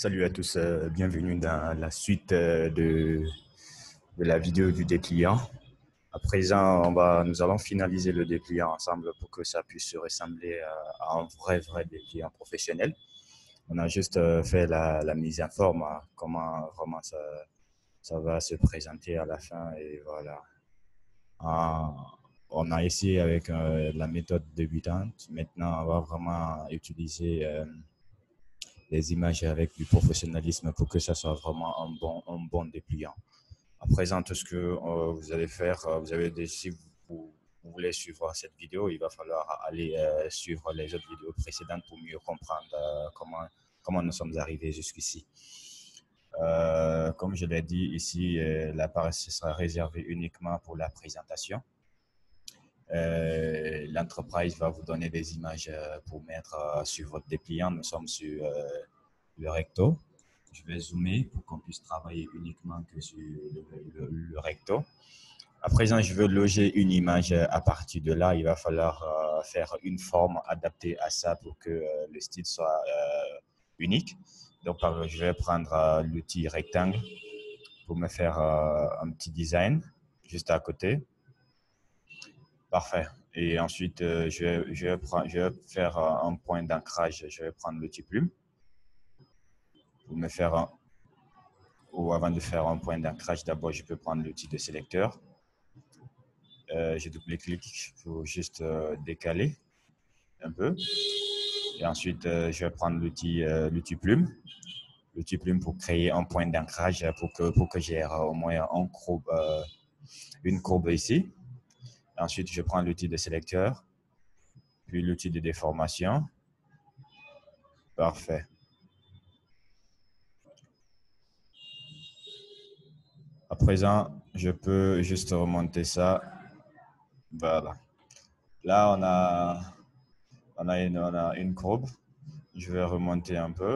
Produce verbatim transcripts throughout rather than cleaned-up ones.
Salut à tous, euh, bienvenue dans la suite euh, de, de la vidéo du dépliant. À présent, on va, nous allons finaliser le dépliant ensemble pour que ça puisse ressembler à, à un vrai, vrai dépliant professionnel. On a juste euh, fait la, la mise en forme, hein, comment vraiment ça, ça va se présenter à la fin et voilà. Ah, on a essayé avec euh, la méthode débutante. Maintenant, on va vraiment utiliser euh, les images avec du professionnalisme pour que ça soit vraiment un bon, un bon dépliant. À présent, tout ce que euh, vous allez faire, euh, vous avez des, si vous, vous, voulez suivre cette vidéo, il va falloir aller euh, suivre les autres vidéos précédentes pour mieux comprendre euh, comment, comment nous sommes arrivés jusqu'ici. Euh, comme je l'ai dit ici, euh, l'appareil sera réservé uniquement pour la présentation. Euh, L'entreprise va vous donner des images euh, pour mettre euh, sur votre dépliant. Nous sommes sur euh, le recto. Je vais zoomer pour qu'on puisse travailler uniquement que sur le, le, le recto. À présent, je veux loger une image à partir de là. Il va falloir euh, faire une forme adaptée à ça pour que euh, le style soit euh, unique. Donc, je vais prendre euh, l'outil rectangle pour me faire euh, un petit design juste à côté. Parfait. Et ensuite, euh, je, vais, je, vais prendre, je vais faire euh, un point d'ancrage. Je vais prendre l'outil plume pour me faire un, ou avant de faire un point d'ancrage, d'abord, je peux prendre l'outil de sélecteur. Euh, je double-clique pour juste euh, décaler un peu. Et ensuite, euh, je vais prendre l'outil euh, l'outil plume. L'outil plume pour créer un point d'ancrage pour que, pour que j'ai euh, au moins un courbe, euh, une courbe ici. Ensuite, je prends l'outil de sélecteur, puis l'outil de déformation. Parfait. À présent, je peux juste remonter ça. Voilà. Là, on a, on a, une, on a une courbe. Je vais remonter un peu.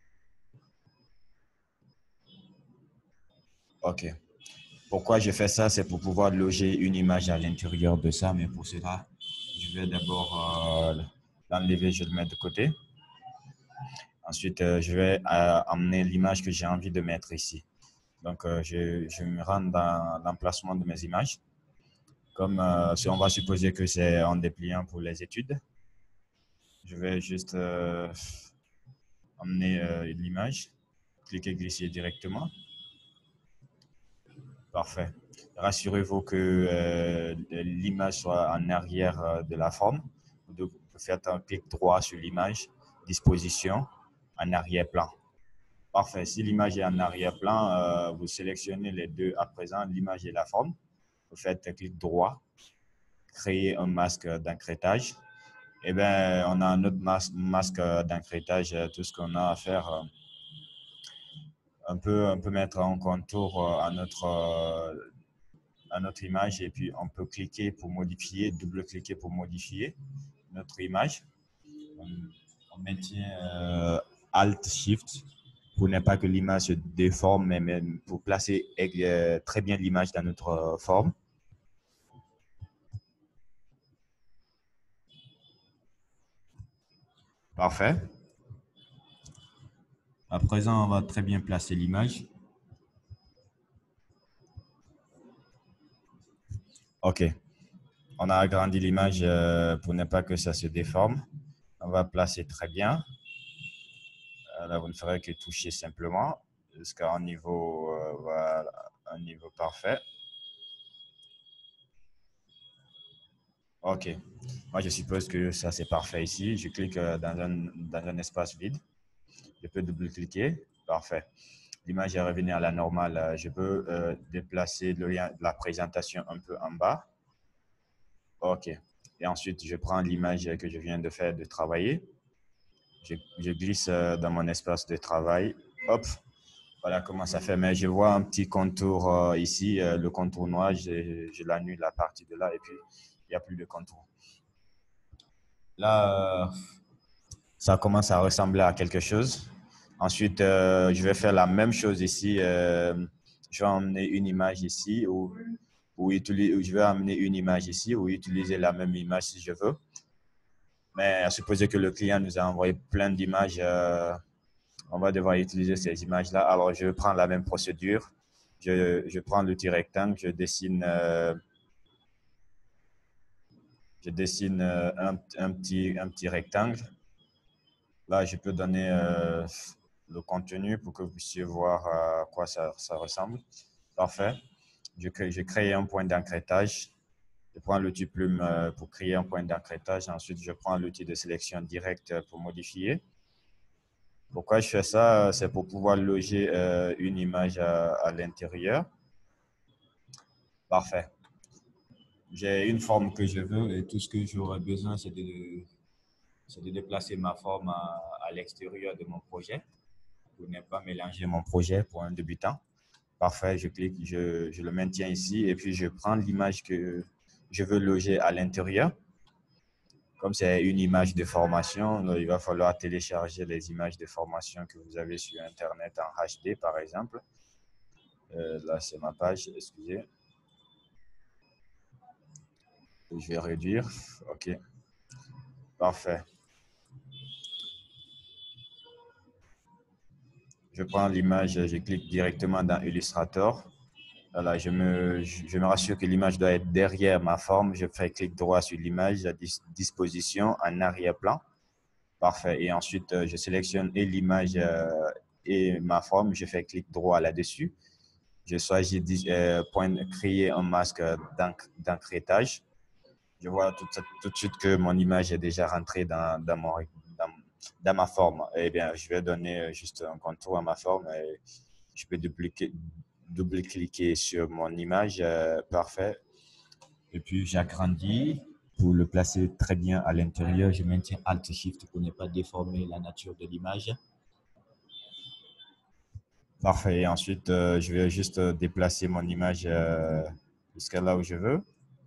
OK. Pourquoi je fais ça? C'est pour pouvoir loger une image à l'intérieur de ça. Mais pour cela, je vais d'abord euh, l'enlever, je le mets de côté. Ensuite, euh, je vais euh, emmener l'image que j'ai envie de mettre ici. Donc, euh, je, je me rends dans l'emplacement de mes images. Comme euh, si on va supposer que c'est un dépliant pour les études, je vais juste euh, emmener euh, l'image, cliquer, glisser directement. Parfait. Rassurez-vous que euh, l'image soit en arrière de la forme. Vous faites un clic droit sur l'image, disposition, en arrière-plan. Parfait. Si l'image est en arrière-plan, euh, vous sélectionnez les deux à présent, l'image et la forme. Vous faites un clic droit, créer un masque d'ancrêtage. Eh bien, on a un autre masque, masque d'ancrêtage. Tout ce qu'on a à faire, on peut, on peut mettre un contour à notre, à notre image et puis on peut cliquer pour modifier, double-cliquer pour modifier notre image. On, on maintient euh, Alt-Shift pour ne pas que l'image se déforme, mais même pour placer euh, très bien l'image dans notre euh, forme. Parfait. À présent, on va très bien placer l'image. OK. On a agrandi l'image euh, pour ne pas que ça se déforme. On va placer très bien. Euh, là, vous ne ferez que toucher simplement jusqu'à un niveau, euh, voilà, un niveau parfait. OK. Moi, je suppose que ça, c'est parfait ici. Je clique dans un, dans un espace vide. Je peux double-cliquer. Parfait. L'image est revenue à la normale. Je peux euh, déplacer le lien de la présentation un peu en bas. OK. Et ensuite, je prends l'image que je viens de faire, de travailler. Je, je glisse euh, dans mon espace de travail. Hop. Voilà comment ça fait. Mais je vois un petit contour euh, ici. Euh, le contour noir, je, je l'annule la partie de là et puis il n'y a plus de contour. Là, euh, ça commence à ressembler à quelque chose. Ensuite, euh, je vais faire la même chose ici. Euh, je vais emmener une image ici ou, ou utiliser, je vais amener une image ici ou utiliser la même image si je veux. Mais à supposer que le client nous a envoyé plein d'images, euh, on va devoir utiliser ces images-là. Alors, je prends la même procédure. Je, je prends l'outil rectangle, je dessine, euh, je dessine euh, un, un, petit, un petit rectangle. Là, je peux donner euh, le contenu pour que vous puissiez voir à quoi ça, ça ressemble. Parfait. Je crée, je crée un point d'ancrage. Je prends l'outil plume euh, pour créer un point d'ancrage. Ensuite, je prends l'outil de sélection directe pour modifier. Pourquoi je fais ça? C'est pour pouvoir loger euh, une image à, à l'intérieur. Parfait. J'ai une forme que je veux et tout ce que j'aurais besoin, c'est de, c'est de déplacer ma forme à, à l'extérieur de mon projet pour ne pas mélanger mon projet pour un débutant. Parfait, je clique, je, je le maintiens ici et puis je prends l'image que je veux loger à l'intérieur. Comme c'est une image de formation, il va falloir télécharger les images de formation que vous avez sur Internet en H D, par exemple. Euh, là, c'est ma page, excusez. Je vais réduire. OK. Parfait. Je prends l'image, je clique directement dans Illustrator. Voilà, je me, je me rassure que l'image doit être derrière ma forme. Je fais clic droit sur l'image à dis disposition en arrière-plan. Parfait. Et ensuite, je sélectionne et l'image euh, et ma forme. Je fais clic droit là-dessus. Je choisis euh, point, créer un masque d'ancrage. Je vois tout, tout de suite que mon image est déjà rentrée dans, dans, mon, dans, dans ma forme. Eh bien, je vais donner juste un contour à ma forme et je peux dupliquer, double-cliquer sur mon image. Euh, parfait. Et puis, j'agrandis pour le placer très bien à l'intérieur. Je maintiens Alt-Shift pour ne pas déformer la nature de l'image. Parfait. Et ensuite, euh, je vais juste déplacer mon image euh, jusqu'à là où je veux.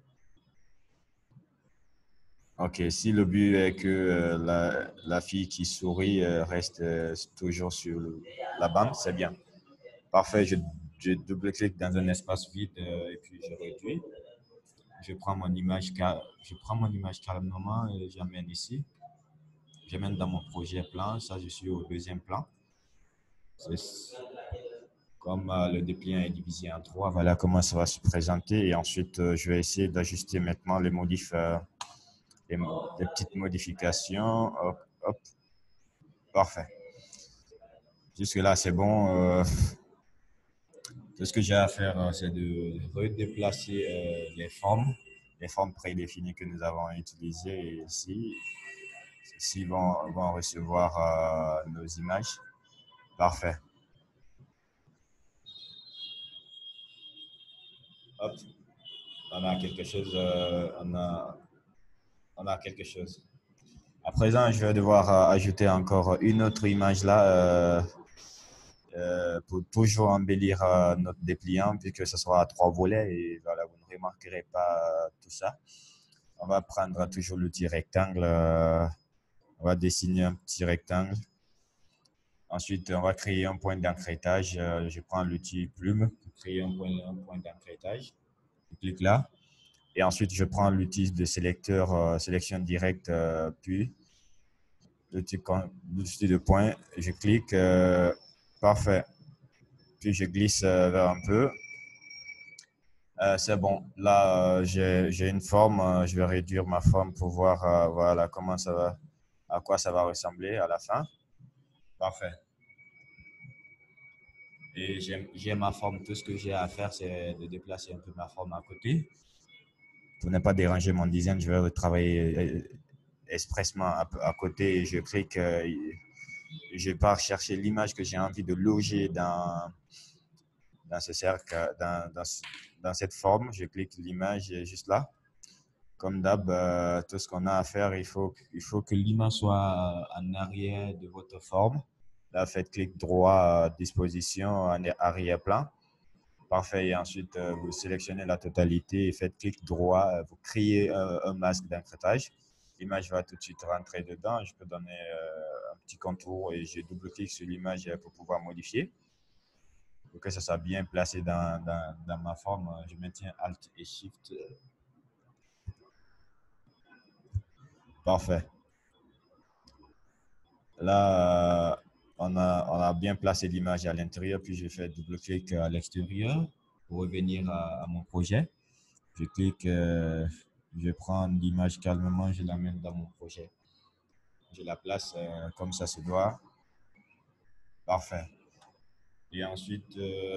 OK. Si le but est que euh, la, la fille qui sourit euh, reste euh, toujours sur le, la bande, c'est bien. Parfait. Je, je double-clique dans un espace vide euh, et puis je réduis. Je prends mon image, je prends mon image calmement et j'amène ici. J'amène dans mon projet plan. Ça, je suis au deuxième plan. Comme euh, le dépliant est divisé en trois, voilà comment ça va se présenter. Et ensuite, euh, je vais essayer d'ajuster maintenant les modifs, euh, les, les, petites modifications. Hop, hop. Parfait. Jusque-là, c'est bon. Euh, tout ce que j'ai à faire, euh, c'est de redéplacer euh, les formes, les formes prédéfinies que nous avons utilisées ici. Ceux-ci vont, vont recevoir euh, nos images. Parfait. Hop. On a quelque chose. Euh, on, a, on a quelque chose. À présent, je vais devoir euh, ajouter encore une autre image là euh, euh, pour toujours embellir euh, notre dépliant puisque ce sera à trois volets et voilà, vous ne remarquerez pas euh, tout ça. On va prendre toujours l'outil rectangle. Euh, on va dessiner un petit rectangle. Ensuite, on va créer un point d'ancrage. Euh, je prends l'outil plume pour créer un point, un point d'ancrage. Je clique là. Et ensuite, je prends l'outil de sélecteur, euh, sélection directe, euh, puis l'outil de point. Je clique. Euh, parfait. Puis je glisse euh, vers un peu. Euh, c'est bon. Là, euh, j'ai une forme. Euh, je vais réduire ma forme pour voir euh, voilà, comment ça va, à quoi ça va ressembler à la fin. Parfait. Et j'ai ma forme. Tout ce que j'ai à faire, c'est de déplacer un peu ma forme à côté. Pour ne pas déranger mon design, je vais travailler expressement à, à côté et je clique. Euh, je pars chercher l'image que j'ai envie de loger dans, dans ce cercle, dans, dans, dans cette forme. Je clique l'image juste là. Comme d'hab, euh, tout ce qu'on a à faire, il faut, il faut que l'image soit en arrière de votre forme. Là, faites clic droit, disposition, en arrière-plan. Parfait. Et ensuite, euh, vous sélectionnez la totalité et faites clic droit. Euh, vous créez un, un masque d'ancrage. L'image va tout de suite rentrer dedans. Je peux donner euh, un petit contour et je double-clique sur l'image pour pouvoir modifier. Pour que ça soit bien placé dans, dans, dans ma forme, je maintiens Alt et Shift. Parfait. Là, euh, on, a, on a bien placé l'image à l'intérieur, puis je fais double-clic à l'extérieur pour revenir à, à mon projet. Je clique, euh, je prends l'image calmement, je l'amène dans mon projet. Je la place euh, comme ça se doit. Parfait. Et ensuite, euh,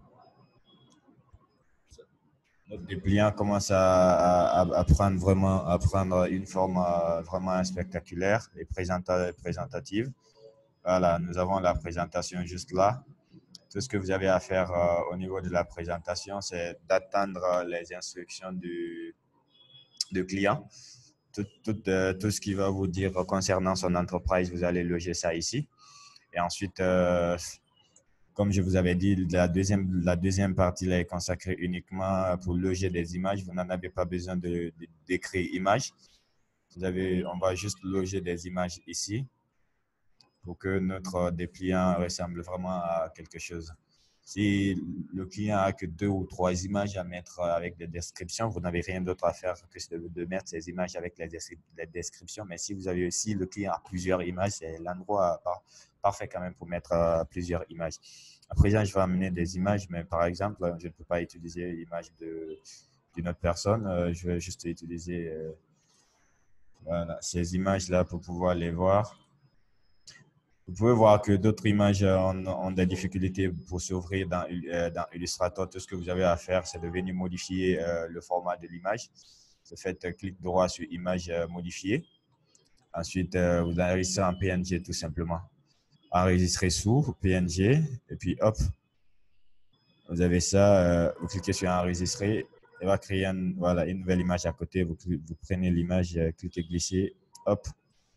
notre dépliant commence à, à, à, prendre vraiment, à prendre une forme euh, vraiment spectaculaire et présenta, présentative. Voilà, nous avons la présentation juste là. Tout ce que vous avez à faire euh, au niveau de la présentation, c'est d'attendre les instructions du, du client. Tout, tout, euh, tout ce qu'il va vous dire concernant son entreprise, vous allez loger ça ici. Et ensuite, euh, comme je vous avais dit, la deuxième, la deuxième partie là, est consacrée uniquement pour loger des images. Vous n'en avez pas besoin de, de, d'écrire images. Vous avez, on va juste loger des images ici pour que notre dépliant ressemble vraiment à quelque chose. Si le client a que deux ou trois images à mettre avec des descriptions, vous n'avez rien d'autre à faire que de, de mettre ces images avec les, les descriptions. Mais si vous avez aussi le client a plusieurs images, c'est l'endroit par, parfait quand même pour mettre uh, plusieurs images. À présent, je vais amener des images, mais par exemple, je ne peux pas utiliser l'image d'une autre personne. Euh, je vais juste utiliser euh, voilà, ces images-là pour pouvoir les voir. Vous pouvez voir que d'autres images ont, ont des difficultés pour s'ouvrir dans, euh, dans Illustrator. Tout ce que vous avez à faire, c'est de venir modifier euh, le format de l'image. Vous faites euh, clic droit sur Image euh, modifier. Ensuite, euh, vous enregistrez en P N G tout simplement. Enregistrer sous P N G et puis hop, vous avez ça. Euh, vous cliquez sur Enregistrer. Il va créer un, voilà, une nouvelle image à côté. Vous, vous prenez l'image, euh, cliquez glisser, hop.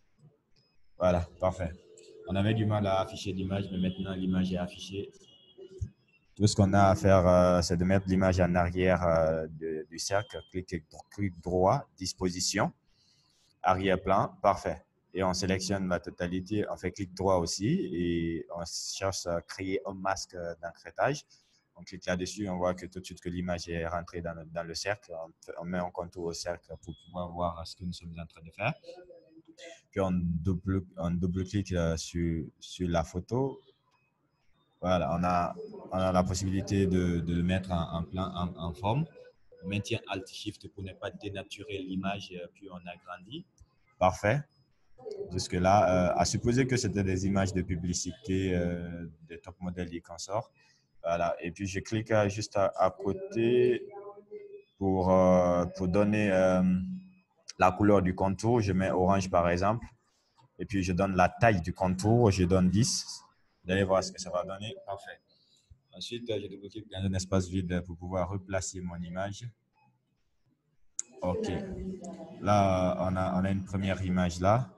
Voilà, parfait. On avait du mal à afficher l'image, mais maintenant l'image est affichée. Tout ce qu'on a à faire, euh, c'est de mettre l'image en arrière euh, de, du cercle. Clic, clic droit, disposition, arrière-plan, parfait. Et on sélectionne la totalité, on fait clic droit aussi et on cherche à créer un masque d'encrêtage. On clique là-dessus, on voit que tout de suite que l'image est rentrée dans le, dans le cercle. On, on met un contour au cercle pour pouvoir voir ce que nous sommes en train de faire. Puis on double, on double-clique euh, sur, sur la photo. Voilà, on a, on a la possibilité de, de le mettre en, en plan, en, en forme. On maintient Alt-Shift pour ne pas dénaturer l'image, puis on agrandit. Parfait. Jusque-là, euh, à supposer que c'était des images de publicité euh, des top modèles et consorts. Voilà, et puis je clique juste à, à côté pour, euh, pour donner euh, la couleur du contour. Je mets orange par exemple. Et puis je donne la taille du contour, je donne dix. Vous allez voir ce que ça va donner. Parfait. Ensuite, je double-clique dans un espace vide pour pouvoir replacer mon image. OK. Là, on a, on a une première image là.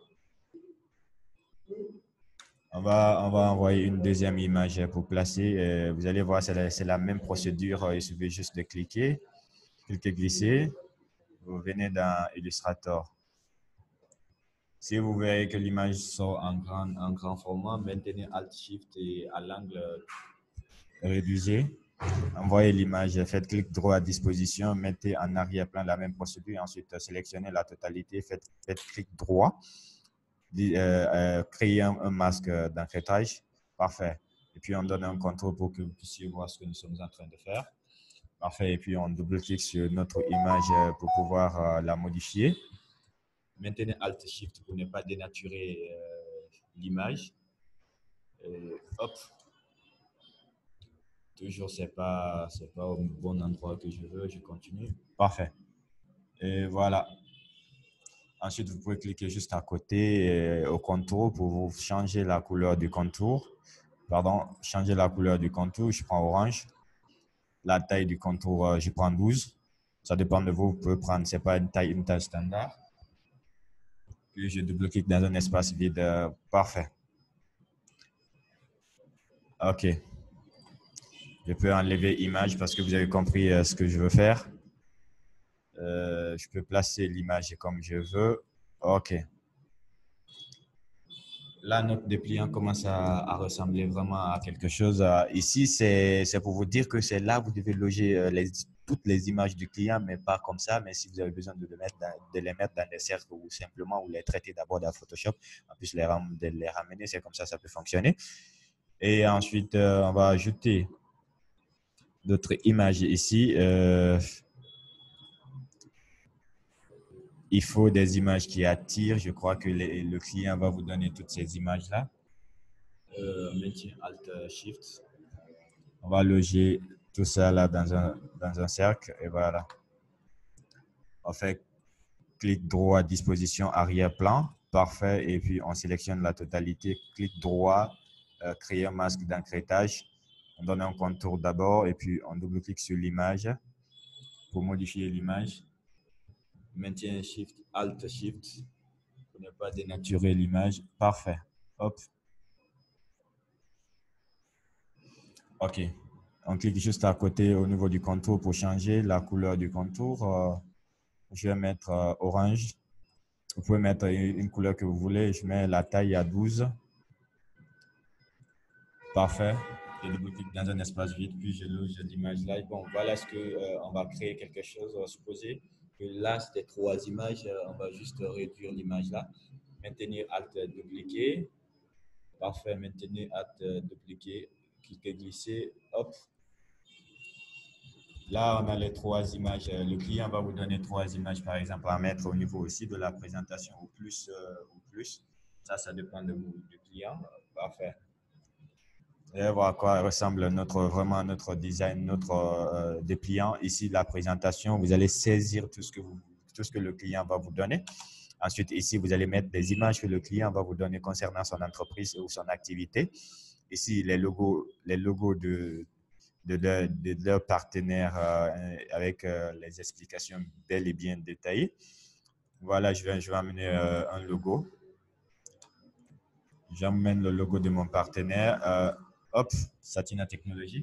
On va, on va envoyer une deuxième image pour placer. Vous allez voir, c'est la, la même procédure. Il suffit juste de cliquer. Cliquez, glisser. Vous venez dans Illustrator. Si vous voyez que l'image sort en grand, en grand format, maintenez Alt-Shift et à l'angle réduisez. Envoyez l'image, faites clic droit à disposition, mettez en arrière-plan la même procédure, ensuite sélectionnez la totalité, faites, faites clic droit, euh, euh, créez un, un masque d'encrêtage. Parfait. Et puis on donne un contrôle pour que vous puissiez voir ce que nous sommes en train de faire. Parfait. Et puis on double-clique sur notre image pour pouvoir euh, la modifier. Maintenez Alt-Shift pour ne pas dénaturer euh, l'image. Hop. Toujours, ce n'est pas, c'est pas au bon endroit que je veux. Je continue. Parfait. Et voilà. Ensuite, vous pouvez cliquer juste à côté euh, au contour pour vous changer la couleur du contour. Pardon, changer la couleur du contour. Je prends orange. La taille du contour, euh, je prends douze. Ça dépend de vous. Vous pouvez prendre, ce n'est pas une taille, une taille standard. Puis je double-clique dans un espace vide. Euh, parfait. OK. Je peux enlever image parce que vous avez compris euh, ce que je veux faire. Euh, je peux placer l'image comme je veux. OK. Là, notre dépliant commence à, à ressembler vraiment à quelque chose. Euh, ici, c'est pour vous dire que c'est là que vous devez loger euh, les, toutes les images du client, mais pas comme ça. Mais si vous avez besoin de, le mettre dans, de les mettre dans des cercles ou simplement ou les traiter d'abord dans Photoshop, en plus les, ram, de les ramener, c'est comme ça ça peut fonctionner. Et ensuite, euh, on va ajouter d'autres images ici. Euh, il faut des images qui attirent. Je crois que les- le client va vous donner toutes ces images-là. Euh, maintien Alt Shift. On va loger tout ça là dans un, dans un cercle et voilà. On fait clic droit, disposition arrière-plan. Parfait. Et puis, on sélectionne la totalité. Clic droit, euh, créer un masque d'ancrêtage. On donne un contour d'abord et puis on double-clique sur l'image pour modifier l'image. Maintien Shift, Alt Shift pour ne pas dénaturer l'image. Parfait. Hop. OK. On clique juste à côté au niveau du contour pour changer la couleur du contour. Euh, je vais mettre euh, orange. Vous pouvez mettre une couleur que vous voulez. Je mets la taille à douze. Parfait. Je double-clique dans un espace vide, puis je loge l'image là. Bon, voilà ce que euh, on va créer quelque chose. On va supposer que là, c'était trois images. Euh, on va juste réduire l'image là. Maintenir Alt dupliquer. Parfait. Maintenir Alt dupliquer. Cliquez glisser. Hop. Là, on a les trois images. Le client va vous donner trois images, par exemple, à mettre au niveau aussi de la présentation ou plus. Euh, ou plus. Ça, ça dépend de vous, du client. Parfait. Et voilà à quoi ressemble notre, vraiment notre design, notre euh, dépliant. Ici, la présentation, vous allez saisir tout ce, que vous, tout ce que le client va vous donner. Ensuite, ici, vous allez mettre des images que le client va vous donner concernant son entreprise ou son activité. Ici, les logos, les logos de, de, leur, de leurs partenaires euh, avec euh, les explications bel et bien détaillées. Voilà, je vais, je vais amener euh, un logo. J'amène le logo de mon partenaire. Euh, hop, Satina Technologies.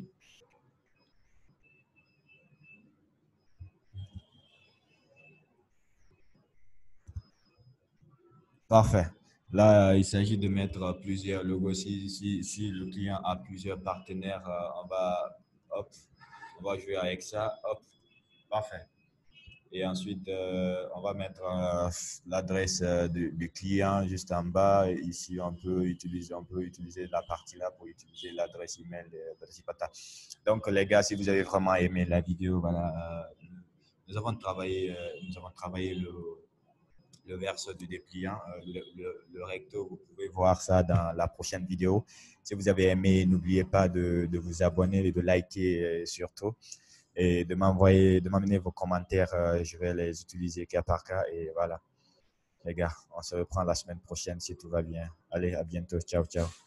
Parfait. Là, il s'agit de mettre plusieurs logos. Si, si, si le client a plusieurs partenaires, euh, on va, hop, on va jouer avec ça. Hop, parfait. Et ensuite, euh, on va mettre euh, l'adresse euh, du, du client juste en bas. Ici, on peut utiliser, on peut utiliser la partie là pour utiliser l'adresse email de, de Zipata. Donc, les gars, si vous avez vraiment aimé la vidéo, voilà, euh, nous avons travaillé, euh, nous avons travaillé le le verso du dépliant, euh, le, le, le, recto. Vous pouvez voir ça dans la prochaine vidéo. Si vous avez aimé, n'oubliez pas de, de, vous abonner et de liker euh, surtout. Et de m'envoyer, de m'amener vos commentaires. Euh, je vais les utiliser cas par cas. Et voilà, les gars, on se reprend la semaine prochaine si tout va bien. Allez, à bientôt. Ciao, ciao.